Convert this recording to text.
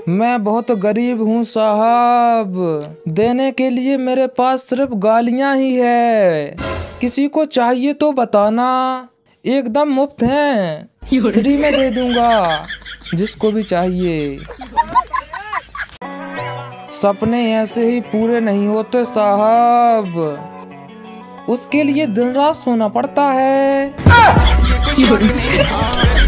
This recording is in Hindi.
मैं बहुत गरीब हूँ साहब, देने के लिए मेरे पास सिर्फ गालियाँ ही है। किसी को चाहिए तो बताना, एकदम मुफ्त हैं, फ्री में दे दूंगा जिसको भी चाहिए। सपने ऐसे ही पूरे नहीं होते साहब, उसके लिए दिन रात सोना पड़ता है।